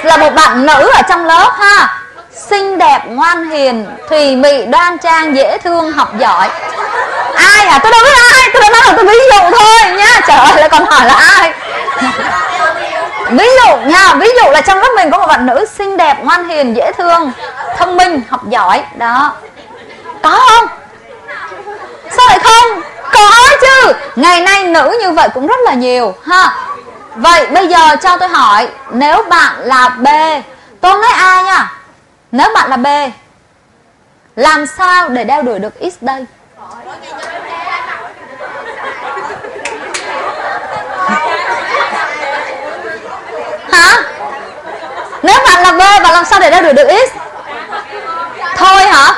X là một bạn nữ ở trong lớp ha. Xinh đẹp, ngoan hiền, thùy mị, đoan trang, dễ thương, học giỏi. Ai à? Tôi đâu biết ai, tôi đã nói là tôi ví dụ thôi nha. Trời ơi, lại còn hỏi là ai. Ví dụ nha, ví dụ là trong lớp mình có một bạn nữ xinh đẹp, ngoan hiền, dễ thương, thông minh, học giỏi. Đó. Có không? Sao lại không? Có chứ. Ngày nay nữ như vậy cũng rất là nhiều ha. Vậy bây giờ cho tôi hỏi, nếu bạn là B, tôi nói A nha. Nếu bạn là B, làm sao để đeo đuổi được X đây? Hả? Nếu bạn là B, bạn làm sao để đeo đuổi được X? Thôi hả?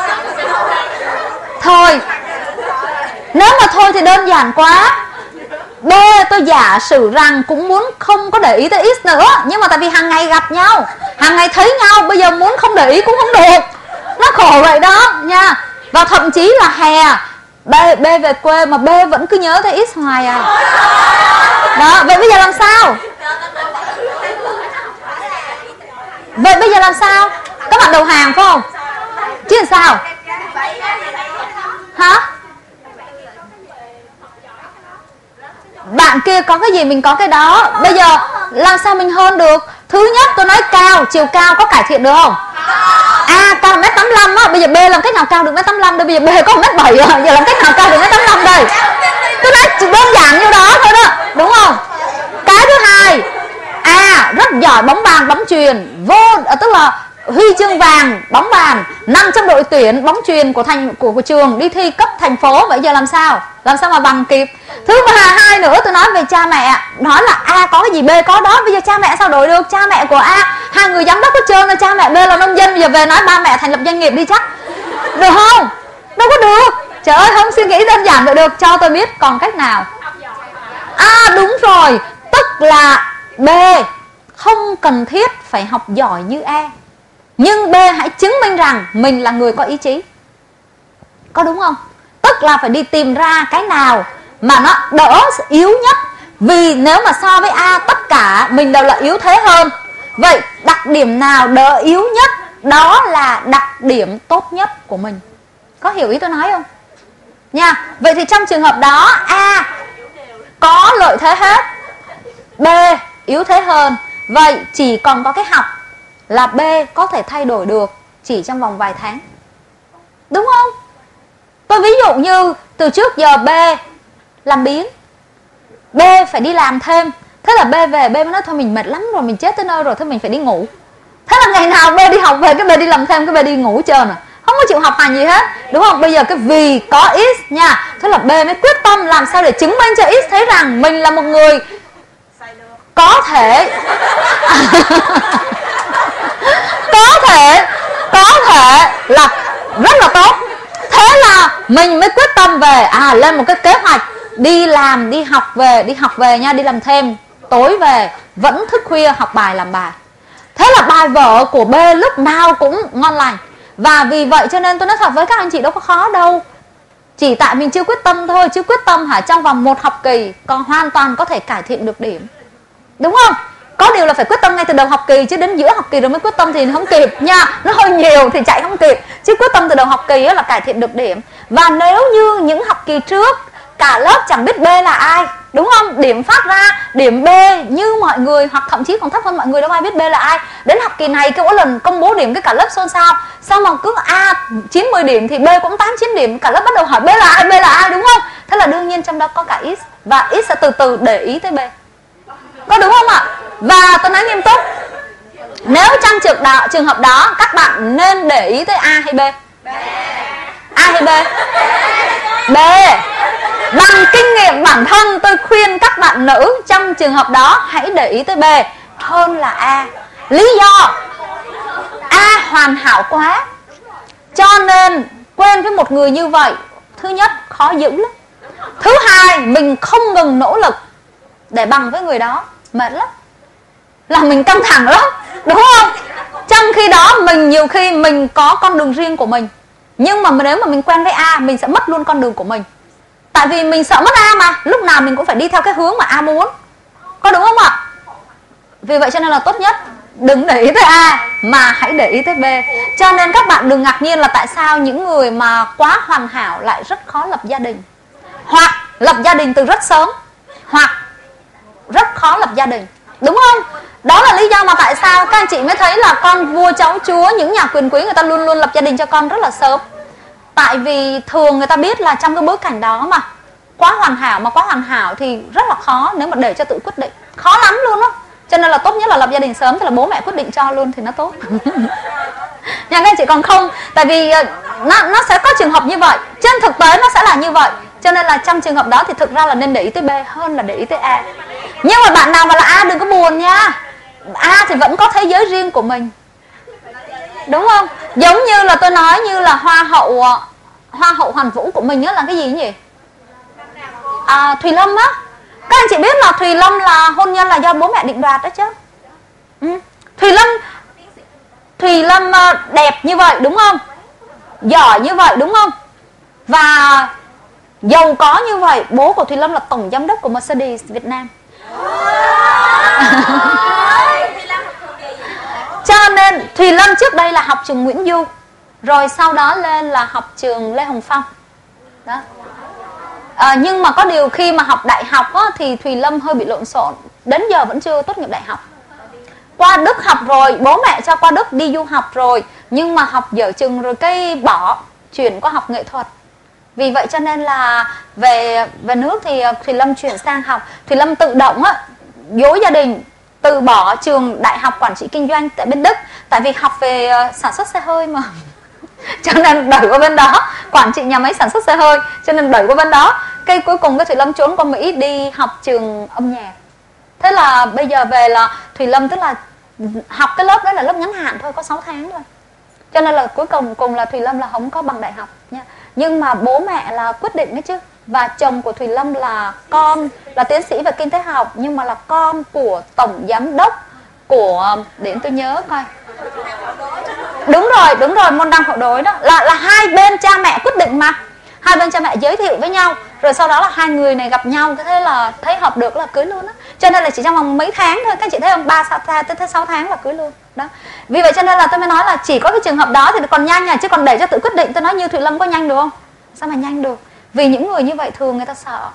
Thôi. Nếu mà thôi thì đơn giản quá. B, tôi giả sử rằng cũng muốn không có để ý tới X nữa, nhưng mà tại vì hàng ngày gặp nhau, hàng ngày thấy nhau, bây giờ muốn không để ý cũng không được. Nó khổ vậy đó nha. Và thậm chí là hè B về quê mà B vẫn cứ nhớ tới X hoài à. Đó, vậy bây giờ làm sao? Vậy bây giờ làm sao? Các bạn đầu hàng phải không? Chứ làm sao? Hả? Bạn kia có cái gì mình có cái đó. Bây giờ làm sao mình hơn được? Thứ nhất tôi nói cao, chiều cao có cải thiện được không? A cao 1m85 á, bây giờ B làm cách nào cao được 1m85 đây? Bây giờ B có 1m7 à, giờ làm cách nào cao được 1m85 đây? Tôi nói chỉ đơn giản như đó thôi đó, đúng không? Cái thứ hai, A rất giỏi bóng bàn, bóng chuyền, tức là huy chương vàng bóng bàn, nằm trong đội tuyển bóng chuyền của trường, đi thi cấp thành phố. Vậy giờ làm sao? Làm sao mà bằng kịp? Thứ hai nữa tôi nói về cha mẹ, nói là A có cái gì B có đó. Bây giờ cha mẹ sao đổi được? Cha mẹ của A hai người giám đốc hết trơn, là cha mẹ B là nông dân, bây giờ về nói ba mẹ thành lập doanh nghiệp đi chắc được không? Đâu có được. Trời ơi, không suy nghĩ đơn giản vậy được. Cho tôi biết còn cách nào. Đúng rồi, tức là B không cần thiết phải học giỏi như A, nhưng B hãy chứng minh rằng mình là người có ý chí. Có đúng không? Tức là phải đi tìm ra cái nào mà nó đỡ yếu nhất. Vì nếu mà so với A tất cả mình đều là yếu thế hơn. Vậy đặc điểm nào đỡ yếu nhất? Đó là đặc điểm tốt nhất của mình. Có hiểu ý tôi nói không? Nha. Vậy thì trong trường hợp đó A có lợi thế hết, B yếu thế hơn. Vậy chỉ còn có cái học là B có thể thay đổi được chỉ trong vòng vài tháng. Đúng không? Tôi ví dụ như từ trước giờ B làm biếng, B phải đi làm thêm. Thế là B về, B mới nói thôi mình mệt lắm rồi, mình chết tới nơi rồi, thôi mình phải đi ngủ. Thế là ngày nào B đi học về, cái B đi làm thêm, cái B đi ngủ trơn à. Không có chịu học hành gì hết. Đúng không? Bây giờ cái vì có X nha, thế là B mới quyết tâm làm sao để chứng minh cho X thấy rằng mình là một người có thể có thể là rất là tốt. Thế là mình mới quyết tâm về lên một cái kế hoạch đi làm, đi học về nha, đi làm thêm, tối về vẫn thức khuya học bài làm bài. Thế là bài vở của B lúc nào cũng ngon lành. Và vì vậy cho nên tôi nói thật với các anh chị đâu có khó đâu. Chỉ tại mình chưa quyết tâm thôi, chứ quyết tâm trong vòng một học kỳ còn hoàn toàn có thể cải thiện được điểm. Đúng không? Có điều là phải quyết tâm ngay từ đầu học kỳ, chứ đến giữa học kỳ rồi mới quyết tâm thì không kịp nha. Nó hơi nhiều thì chạy không kịp. Chứ quyết tâm từ đầu học kỳ là cải thiện được điểm. Và nếu như những học kỳ trước cả lớp chẳng biết B là ai, đúng không? Điểm phát ra điểm B như mọi người, hoặc thậm chí còn thấp hơn mọi người, đâu ai biết B là ai. Đến học kỳ này cứ mỗi lần công bố điểm cái cả lớp xôn xao. Sao mà cứ A 90 điểm thì B cũng 8-9 điểm, cả lớp bắt đầu hỏi B là ai, đúng không? Thế là đương nhiên trong đó có cả X, và X sẽ từ từ để ý tới B. Có đúng không ạ? Và tôi nói nghiêm túc, nếu trong trường hợp đó các bạn nên để ý tới A hay B? A hay B? B. Bằng kinh nghiệm bản thân tôi khuyên các bạn nữ trong trường hợp đó hãy để ý tới B hơn là A. Lý do A hoàn hảo quá, cho nên quen với một người như vậy, thứ nhất khó giữ lắm, thứ hai mình không ngừng nỗ lực để bằng với người đó, mệt lắm, là mình căng thẳng lắm, đúng không? Trong khi đó mình nhiều khi mình có con đường riêng của mình, nhưng mà nếu mà mình quen với A mình sẽ mất luôn con đường của mình. Tại vì mình sợ mất A mà, lúc nào mình cũng phải đi theo cái hướng mà A muốn. Có đúng không ạ? Vì vậy cho nên là tốt nhất đừng để ý tới A mà hãy để ý tới B. Cho nên các bạn đừng ngạc nhiên là tại sao những người mà quá hoàn hảo lại rất khó lập gia đình, hoặc lập gia đình từ rất sớm, hoặc rất khó lập gia đình, đúng không? Đó là lý do mà tại sao các anh chị mới thấy là con vua cháu chúa, những nhà quyền quý người ta luôn luôn lập gia đình cho con rất là sớm. Tại vì thường người ta biết là trong cái bối cảnh đó mà quá hoàn hảo thì rất là khó nếu mà để cho tự quyết định, khó lắm luôn á. Cho nên là tốt nhất là lập gia đình sớm, tức là bố mẹ quyết định cho luôn thì nó tốt. Nhà các anh chị còn không, tại vì nó sẽ có trường hợp như vậy, trên thực tế nó sẽ là như vậy. Cho nên là trong trường hợp đó thì thực ra là nên để ý tới B hơn là để ý tới A. Nhưng mà bạn nào mà là A đừng có buồn nha, A thì vẫn có thế giới riêng của mình, đúng không? Giống như là tôi nói, như là hoa hậu Hoàn Vũ của mình á là cái gì nhỉ? Thùy Lâm á. Các anh chị biết là Thùy Lâm là hôn nhân là do bố mẹ định đoạt đó chứ. Thùy Lâm đẹp như vậy đúng không? Giỏi như vậy đúng không? Và giàu có như vậy. Bố của Thùy Lâm là tổng giám đốc của Mercedes Việt Nam. Cho nên Thùy Lâm trước đây là học trường Nguyễn Du, rồi sau đó lên là học trường Lê Hồng Phong đó. Nhưng mà có điều khi mà học đại học á, thì Thùy Lâm hơi bị lộn xộn, đến giờ vẫn chưa tốt nghiệp đại học. Qua Đức học rồi, bố mẹ cho qua Đức đi du học rồi, nhưng mà học dở chừng rồi cái bỏ, chuyển qua học nghệ thuật. Vì vậy cho nên là về nước thì Thùy Lâm chuyển sang học. Thùy Lâm tự động á, dối gia đình, từ bỏ trường đại học quản trị kinh doanh tại bên Đức, tại vì học về sản xuất xe hơi mà. Cho nên đẩy qua bên đó, quản trị nhà máy sản xuất xe hơi, cho nên đẩy qua bên đó. Cái cuối cùng cái Thùy Lâm trốn qua Mỹ đi học trường âm nhạc. Thế là bây giờ về là Thùy Lâm tức là học cái lớp đó là lớp ngắn hạn thôi, có 6 tháng thôi. Cho nên là cuối cùng là Thùy Lâm là không có bằng đại học nha. Nhưng mà bố mẹ là quyết định đấy chứ. Và chồng của Thùy Lâm là con, là tiến sĩ về kinh tế học, nhưng mà là con của tổng giám đốc của, để tôi nhớ coi. Đúng rồi, môn đăng hộ đối đó. Là hai bên cha mẹ quyết định mà. Hai bên cha mẹ giới thiệu với nhau, rồi sau đó là hai người này gặp nhau, thế là thấy hợp được là cưới luôn á. Cho nên là chỉ trong vòng mấy tháng thôi, các chị thấy không, 3-6 tháng là cưới luôn đó. Vì vậy cho nên là tôi mới nói là chỉ có cái trường hợp đó thì còn nhanh à, chứ còn để cho tự quyết định, tôi nói như Thùy Lâm có nhanh được không? Sao mà nhanh được? Vì những người như vậy thường người ta sợ.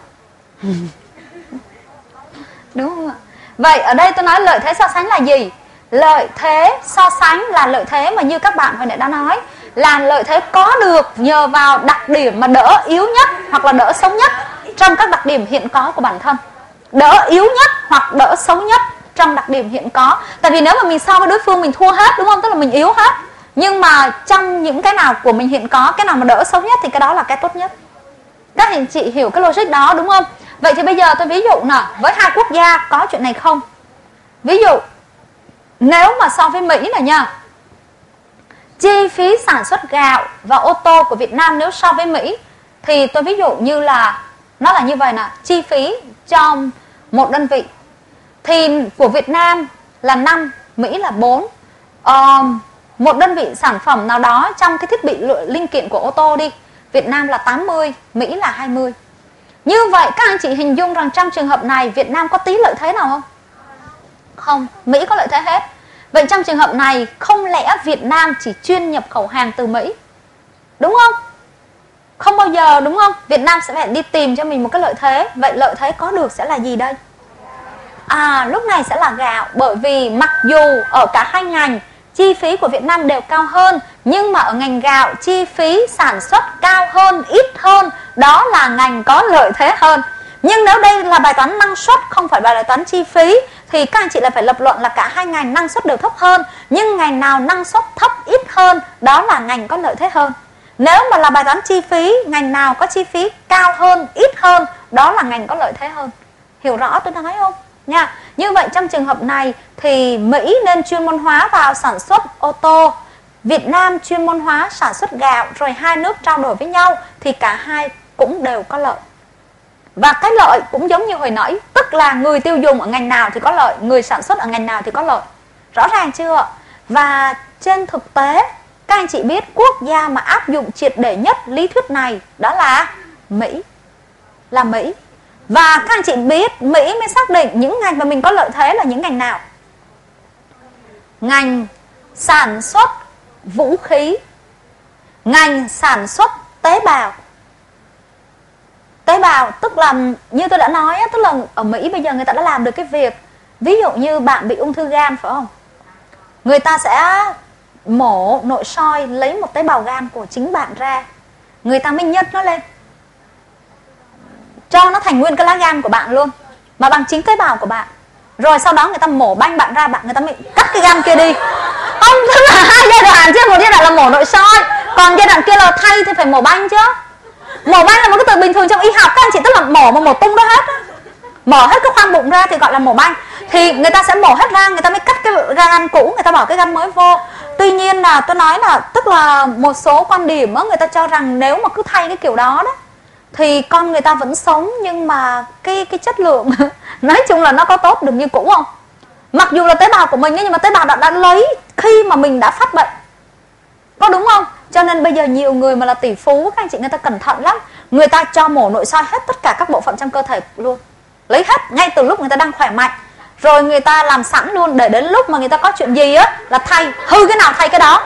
Đúng không ạ? Vậy ở đây tôi nói lợi thế so sánh là gì? Lợi thế so sánh là lợi thế mà như các bạn hồi nãy đã nói, là lợi thế có được nhờ vào đặc điểm mà đỡ yếu nhất hoặc là đỡ xấu nhất trong các đặc điểm hiện có của bản thân. Đỡ yếu nhất hoặc đỡ xấu nhất trong đặc điểm hiện có. Tại vì nếu mà mình so với đối phương mình thua hết, đúng không? Tức là mình yếu hết. Nhưng mà trong những cái nào của mình hiện có, cái nào mà đỡ xấu nhất thì cái đó là cái tốt nhất. Các anh chị hiểu cái logic đó đúng không? Vậy thì bây giờ tôi ví dụ nào, với hai quốc gia có chuyện này không? Ví dụ nếu mà so với Mỹ này nha, chi phí sản xuất gạo và ô tô của Việt Nam nếu so với Mỹ thì tôi ví dụ như là nó là như vậy nè, chi phí cho một đơn vị thì của Việt Nam là 5, Mỹ là 4. Một đơn vị sản phẩm nào đó trong cái thiết bị linh kiện của ô tô đi, Việt Nam là 80, Mỹ là 20. Như vậy các anh chị hình dung rằng trong trường hợp này Việt Nam có tí lợi thế nào không? Không, Mỹ có lợi thế hết. Vậy trong trường hợp này không lẽ Việt Nam chỉ chuyên nhập khẩu hàng từ Mỹ? Đúng không? Không bao giờ, đúng không? Việt Nam sẽ phải đi tìm cho mình một cái lợi thế. Vậy lợi thế có được sẽ là gì đây? Lúc này sẽ là gạo. Bởi vì mặc dù ở cả hai ngành chi phí của Việt Nam đều cao hơn, nhưng mà ở ngành gạo chi phí sản xuất cao hơn, ít hơn, đó là ngành có lợi thế hơn. Nhưng nếu đây là bài toán năng suất, không phải bài toán chi phí, thì các anh chị lại phải lập luận là cả hai ngành năng suất đều thấp hơn. Nhưng ngành nào năng suất thấp ít hơn, đó là ngành có lợi thế hơn. Nếu mà là bài toán chi phí, ngành nào có chi phí cao hơn, ít hơn, đó là ngành có lợi thế hơn. Hiểu rõ tôi nói không? Nha. Như vậy trong trường hợp này thì Mỹ nên chuyên môn hóa vào sản xuất ô tô, Việt Nam chuyên môn hóa sản xuất gạo, rồi hai nước trao đổi với nhau thì cả hai cũng đều có lợi. Và cái lợi cũng giống như hồi nãy, tức là người tiêu dùng ở ngành nào thì có lợi, người sản xuất ở ngành nào thì có lợi. Rõ ràng chưa? Và trên thực tế, các anh chị biết quốc gia mà áp dụng triệt để nhất lý thuyết này đó là Mỹ. Là Mỹ. Và các anh chị biết Mỹ mới xác định những ngành mà mình có lợi thế là những ngành nào. ngành sản xuất vũ khí, ngành sản xuất tế bào. Tế bào tức là như tôi đã nói, tức là ở Mỹ bây giờ người ta đã làm được cái việc, ví dụ như bạn bị ung thư gan phải không? Người ta sẽ mổ nội soi lấy một tế bào gan của chính bạn ra, người ta mới nhân nó lên, cho nó thành nguyên cái lá gan của bạn luôn, mà bằng chính tế bào của bạn. Rồi sau đó người ta mổ banh bạn ra, người ta mới cắt cái gan kia đi. Không, tức là hai giai đoạn chứ. Một giai đoạn là mổ nội soi, còn giai đoạn kia là thay thì phải mổ banh chứ. Mổ banh là một cái từ bình thường trong y học các anh chị, tức là mổ mà mổ tung đó hết á. Mổ hết cái khoang bụng ra thì gọi là mổ banh. Thì người ta sẽ mổ hết ra, người ta mới cắt cái gan cũ, người ta bỏ cái gan mới vô. Tuy nhiên là tôi nói là tức là một số quan điểm á, người ta cho rằng nếu mà cứ thay cái kiểu đó đó thì con người ta vẫn sống, nhưng mà cái chất lượng nói chung là nó có tốt được như cũ không? Mặc dù là tế bào của mình ấy, nhưng mà tế bào đã lấy khi mà mình đã phát bệnh, có đúng không? Cho nên bây giờ nhiều người mà là tỷ phú, các anh chị, người ta cẩn thận lắm. Người ta cho mổ nội soi hết tất cả các bộ phận trong cơ thể luôn, lấy hết ngay từ lúc người ta đang khỏe mạnh. Rồi người ta làm sẵn luôn để đến lúc mà người ta có chuyện gì á là thay, hư cái nào thay cái đó.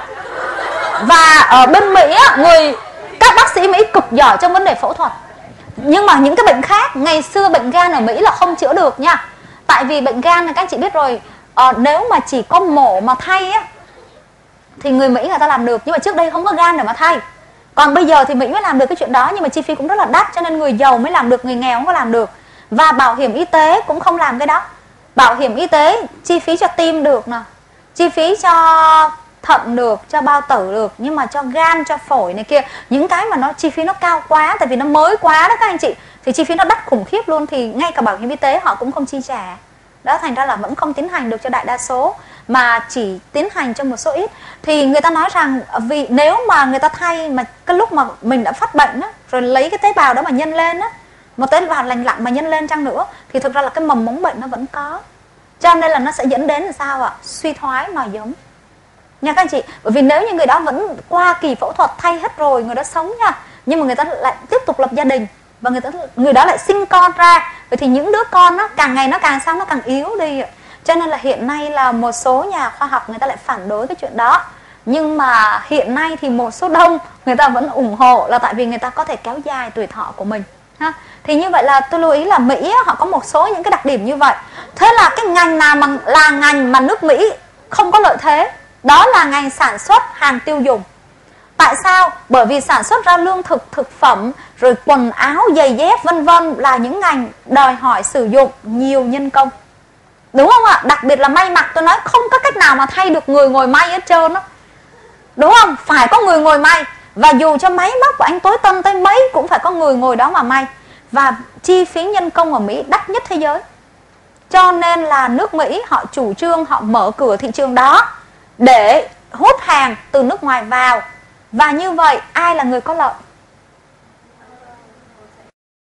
Và ở bên Mỹ á, các bác sĩ Mỹ cực giỏi trong vấn đề phẫu thuật. Nhưng mà những cái bệnh khác, ngày xưa bệnh gan ở Mỹ là không chữa được nha. Tại vì bệnh gan là các anh chị biết rồi, nếu mà chỉ có mổ mà thay á thì người Mỹ người ta làm được, nhưng mà trước đây không có gan để mà thay. Còn bây giờ thì Mỹ mới làm được cái chuyện đó, nhưng mà chi phí cũng rất là đắt, cho nên người giàu mới làm được, người nghèo không có làm được. Và bảo hiểm y tế cũng không làm cái đó. Bảo hiểm y tế chi phí cho tim được nè, chi phí cho thận được, cho bao tử được, nhưng mà cho gan, cho phổi này kia, những cái mà nó chi phí nó cao quá, tại vì nó mới quá đó các anh chị, thì chi phí nó đắt khủng khiếp luôn, thì ngay cả bảo hiểm y tế họ cũng không chi trả. Đó, thành ra là vẫn không tiến hành được cho đại đa số, mà chỉ tiến hành cho một số ít. Thì người ta nói rằng vì nếu mà người ta thay mà cái lúc mà mình đã phát bệnh á, rồi lấy cái tế bào đó mà nhân lên á, một tế bào lành lặn mà nhân lên chăng nữa, thì thực ra là cái mầm mống bệnh nó vẫn có. Cho nên là nó sẽ dẫn đến là sao ạ? Suy thoái nòi giống nha các anh chị. Bởi vì nếu như người đó vẫn qua kỳ phẫu thuật thay hết rồi, người đó sống nha, nhưng mà người ta lại tiếp tục lập gia đình, và người đó lại sinh con ra, vậy thì những đứa con nó càng ngày nó càng sao, nó càng yếu đi. Cho nên là hiện nay là một số nhà khoa học người ta lại phản đối cái chuyện đó. Nhưng mà hiện nay thì một số đông người ta vẫn ủng hộ, là tại vì người ta có thể kéo dài tuổi thọ của mình ha. Thì như vậy là tôi lưu ý là Mỹ họ có một số những cái đặc điểm như vậy. Thế là cái ngành nào mà là ngành mà nước Mỹ không có lợi thế, đó là ngành sản xuất hàng tiêu dùng. Tại sao? Bởi vì sản xuất ra lương thực, thực phẩm, rồi quần áo, giày dép vân vân là những ngành đòi hỏi sử dụng nhiều nhân công. Đúng không ạ? Đặc biệt là may mặc, tôi nói không có cách nào mà thay được người ngồi may hết trơn đó. Đúng không? Phải có người ngồi may. Và dù cho máy móc của anh tối tân tới mấy cũng phải có người ngồi đó mà may. Và chi phí nhân công ở Mỹ đắt nhất thế giới. Cho nên là nước Mỹ họ chủ trương, họ mở cửa thị trường đó để hút hàng từ nước ngoài vào. Và như vậy ai là người có lợi?